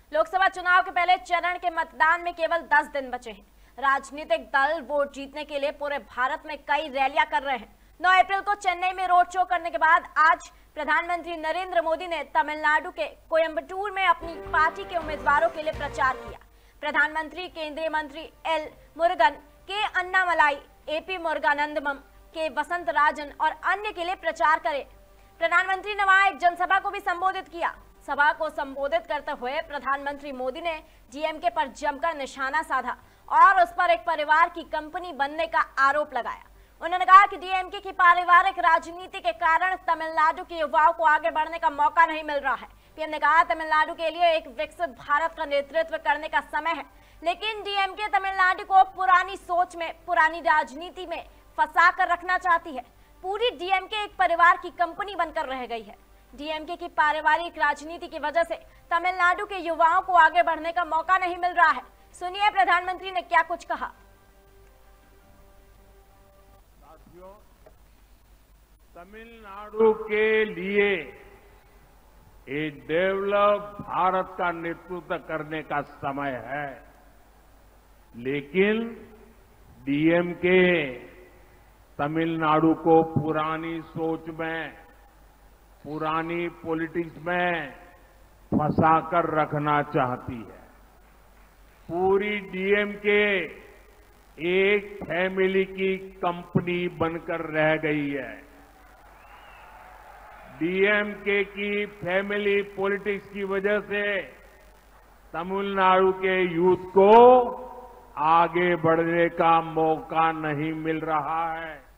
लोकसभा चुनाव के पहले चरण के मतदान में केवल 10 दिन बचे हैं। राजनीतिक दल वोट जीतने के लिए पूरे भारत में कई रैलियां कर रहे हैं। 9 अप्रैल को चेन्नई में रोड शो करने के बाद आज प्रधानमंत्री नरेंद्र मोदी ने तमिलनाडु के कोयम्बटूर में अपनी पार्टी के उम्मीदवारों के लिए प्रचार किया। प्रधानमंत्री केंद्रीय मंत्री एल मुरुगन, के अन्नामलाई, एपी मुरुगानंदम, के वसंत राजन और अन्य के लिए प्रचार करे। प्रधानमंत्री ने वहां एक जनसभा को भी संबोधित किया। सभा को संबोधित करते हुए प्रधानमंत्री मोदी ने डीएमके पर जमकर निशाना साधा और उस पर एक परिवार की कंपनी बनने का आरोप लगाया। उन्होंने कहा कि डीएमके की पारिवारिक राजनीति के कारण तमिलनाडु के युवाओं को आगे बढ़ने का मौका नहीं मिल रहा है। पीएम ने कहा, तमिलनाडु के लिए एक विकसित भारत का नेतृत्व करने का समय है, लेकिन डीएमके तमिलनाडु को पुरानी सोच में, पुरानी राजनीति में फंसा कर रखना चाहती है। पूरी डीएमके एक परिवार की कंपनी बनकर रह गई है। डीएमके की पारिवारिक राजनीति की वजह से तमिलनाडु के युवाओं को आगे बढ़ने का मौका नहीं मिल रहा है। सुनिए प्रधानमंत्री ने क्या कुछ कहा। साथियों, तमिलनाडु के लिए एक डेवलप भारत का नेतृत्व करने का समय है, लेकिन डीएमके तमिलनाडु को पुरानी सोच में, पुरानी पॉलिटिक्स में फंसाकर रखना चाहती है। पूरी डीएमके एक फैमिली की कंपनी बनकर रह गई है। डीएमके की फैमिली पॉलिटिक्स की वजह से तमिलनाडु के यूथ को आगे बढ़ने का मौका नहीं मिल रहा है।